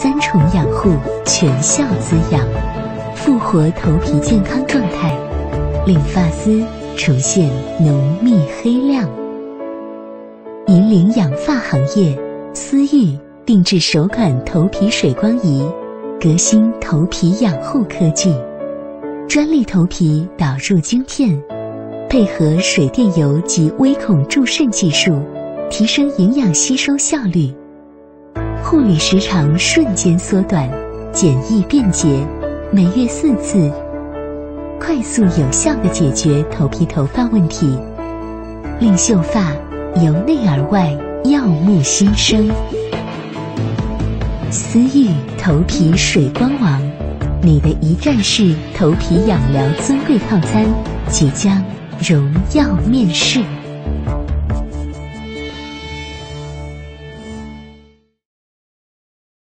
3重养护，全效滋养，复活头皮健康状态，令发丝重现浓密黑亮。引领养发行业，思域定制首款头皮水光仪，革新头皮养护科技，专利头皮导入晶片，配合水电油及微孔注渗技术，提升营养吸收效率，护理时长瞬间缩短，简易便捷，每月4次，快速有效地解决头皮头发问题，令秀发由内而外耀目新生。思域头皮水光王，你的一站式头皮养疗尊贵套餐即将荣耀面世。